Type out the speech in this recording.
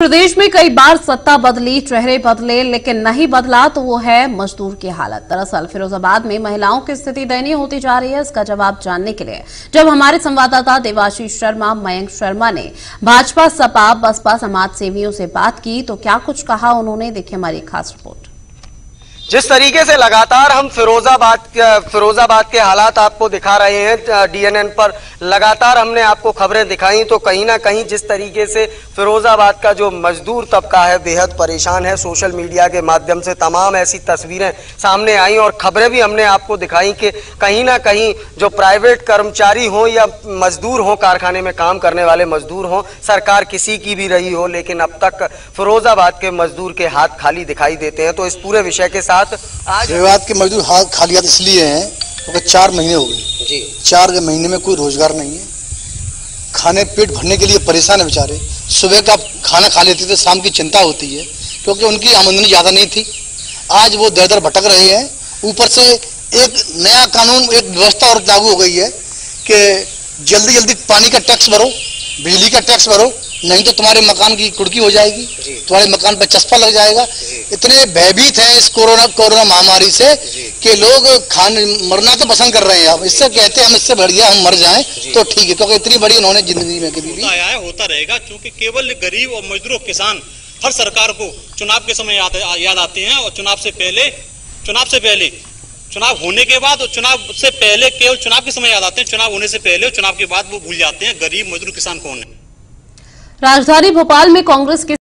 प्रदेश में कई बार सत्ता बदली, चेहरे बदले, लेकिन नहीं बदला तो वो है मजदूर की हालत। दरअसल फिरोजाबाद में महिलाओं की स्थिति दयनीय होती जा रही है। इसका जवाब जानने के लिए जब हमारे संवाददाता देवाशीष शर्मा, मयंक शर्मा ने भाजपा, सपा, बसपा समाज सेवियों से बात की तो क्या कुछ कहा उन्होंने, देखिए हमारी खास रिपोर्ट। जिस तरीके से लगातार हम फिरोजाबाद के हालात आपको दिखा रहे हैं डीएनएन पर, लगातार हमने आपको खबरें दिखाई तो कहीं ना कहीं जिस तरीके से फिरोजाबाद का जो मजदूर तबका है बेहद परेशान है। सोशल मीडिया के माध्यम से तमाम ऐसी तस्वीरें सामने आई और खबरें भी हमने आपको दिखाई कि कहीं ना कहीं जो प्राइवेट कर्मचारी हो या मजदूर हो, कारखाने में काम करने वाले मजदूर हो, सरकार किसी की भी रही हो, लेकिन अब तक फिरोजाबाद के मजदूर के हाथ खाली दिखाई देते हैं। तो इस पूरे विषय के साथ आज फिरोजाबाद के मजदूर हाथ खाली हाथ इसलिए हैं क्योंकि 4 महीने हो गए जी, 4 महीने में कोई रोजगार नहीं है। खाने पेट भरने के लिए परेशान है बेचारे। सुबह का खाना खा लेते थे, शाम की चिंता होती है क्योंकि उनकी आमदनी ज्यादा नहीं थी। आज वो दर दर भटक रहे हैं। ऊपर से एक नया कानून, एक व्यवस्था और लागू हो गई है कि जल्दी जल्दी पानी का टैक्स भरो, बिजली का टैक्स भरो, नहीं तो तुम्हारे मकान की कुर्की हो जाएगी, तुम्हारे मकान पर चस्पा लग जाएगा। इतने भयभीत हैं इस कोरोना महामारी से कि लोग मरना तो पसंद कर रहे हैं। अब इससे कहते हैं हम इससे बढ़िया हम मर जाएं तो ठीक है, क्योंकि इतनी बड़ी उन्होंने जिंदगी में कभी भी आया है, होता रहेगा। क्योंकि केवल गरीब और मजदूर किसान हर सरकार को चुनाव के समय याद आते हैं और चुनाव से पहले चुनाव होने के बाद और चुनाव से पहले केवल चुनाव के समय याद आते हैं। चुनाव होने से पहले और चुनाव के बाद वो भूल जाते हैं गरीब मजदूर किसान कौन है। राजधानी भोपाल में कांग्रेस के